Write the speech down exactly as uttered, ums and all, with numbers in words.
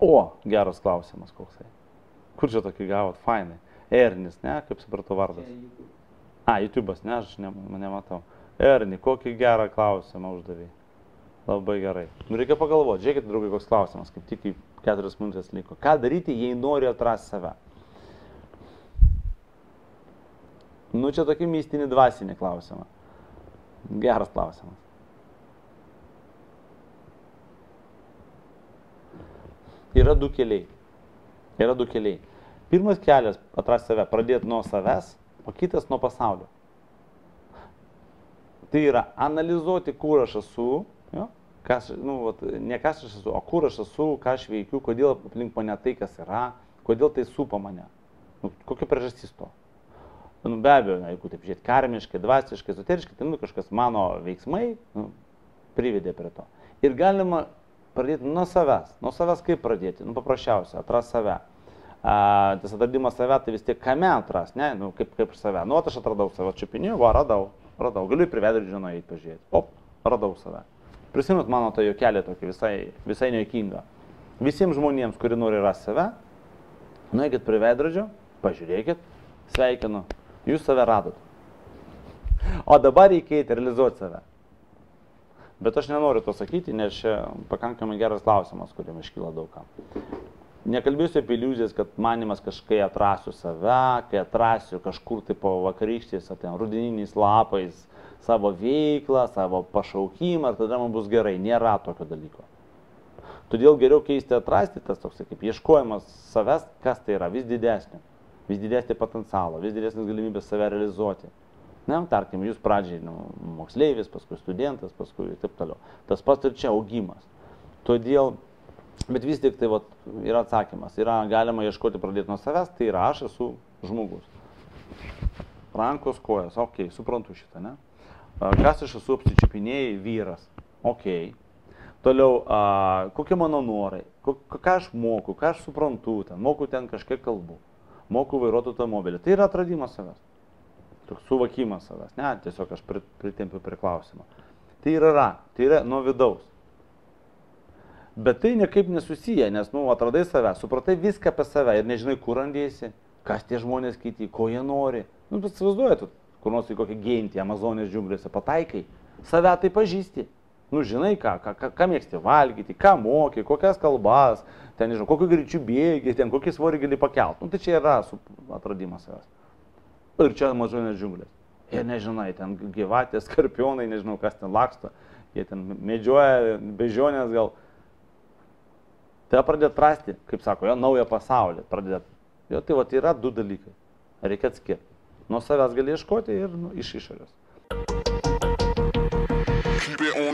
O, geras klausimas koksai. Kur čia tokį gavot? Fainai. Ernis, ne? Kaip supratau vardas? A, YouTube'as, ne? Aš ne, nematau. Erni, kokį gerą klausimą uždavė. Labai gerai. Nu, reikia pagalvoti. Žiūrėkit, draugai, koks klausimas, kaip tik keturias minutės liko. Ką daryti, jei nori atrasti save? Nu, čia tokį mistinį dvasinį klausimą. Geras klausimas. Yra du keliai. Yra du keliai. Pirmas kelias atrasti save, pradėti nuo savęs, o kitas nuo pasaulio. Tai yra analizuoti, kur aš esu, jo, kas, nu, vat, ne kas aš esu, o kur aš esu, ką aš veikiu, kodėl aplink mane tai, kas yra, kodėl tai supa mane. Nu, kokia priežastis to? Nu, be abejo, na, jeigu taip žiūrėt karmiškai, dvasiškai, ezoteriškai, tai nu, kažkas mano veiksmai nu, privedė prie to. Ir galima pradėti nuo savęs. Nuo savęs kaip pradėti? Nu, paprasčiausia, atras save. A, tas atradimas save, tai vis tiek kame atras, ne? Nu, kaip, kaip save. Nu, aš atradau save čiupiniu, va, radau, radau. Galiu prie veidrodžio nueiti pažiūrėti. Op, radau save. Prisimint mano tą juokelį tokį visai, visai nejuokingą. Visiems žmonėms, kurie nori rasti save, nueikit prie veidrodžio, pažiūrėkit, sveikinu, jūs save radot. O dabar reikia realizuoti save. Bet aš nenoriu to sakyti, nes čia pakankamai geras klausimas, kuriam iškyla daugam. Nekalbėsiu apie iliuzijas, kad manimas kažkai atrasiu save, kai atrasiu kažkur tai po vakarykštės, ten rudeniniais lapais savo veiklą, savo pašaukimą, ir tada man bus gerai. Nėra tokio dalyko. Todėl geriau keisti atrasti tas toks, kaip ieškojimas savęs, kas tai yra, vis didesnio, vis didesnį potencialą, vis didesnės galimybės save realizuoti. Ne, tarkim, jūs pradžiai nu, moksleivis, paskui studentas, paskui ir taip toliau. Tas pats ir čia augimas. Todėl, bet vis tik tai vat, yra atsakymas. Yra galima ieškoti pradėti nuo savęs, tai yra aš esu žmogus. Rankos, kojas, okei, okay, suprantu šitą, ne? Kas aš esu, apsičiupinėjai, vyras, okei. Okay. Toliau, a, kokie mano norai, ką aš moku, ką aš suprantu, ten, moku ten kažkiek kalbų, moku vairuoti automobilį. Tai yra atradimas savęs. Toks suvokimas savęs, ne, tiesiog aš pritempiu prie klausimą. Tai yra, tai yra nuo vidaus. Bet tai niekaip nesusiję, nes, nu, atradai save, supratai viską apie save ir nežinai, kur randėsi, kas tie žmonės kiti, ko jie nori. Nu, bet įsivaizduoji, kur nors į kokią gentį, Amazonės džiunglėse pataikai, save tai pažįsti. Nu, žinai, ką, ką, ką mėgsti valgyti, ką moki, kokias kalbas, ten, nežinau, kokiu greičiu bėgi, ten, kokį svorį gali pakelt. Nu, tai čia yra atradimas savęs. Ir čia Amazonės džiunglės. Ir nežinai, ten gyvatės, skorpionai, nežinau, kas ten laksto, jie ten medžioja, bežionės gal. Tai pradėt rasti, kaip sako, jo, naują pasaulį. Pradėt. Jo, tai va, tai yra du dalykai. Reikia atskirti. Nuo savęs gali ieškoti ir nu, iš išorės.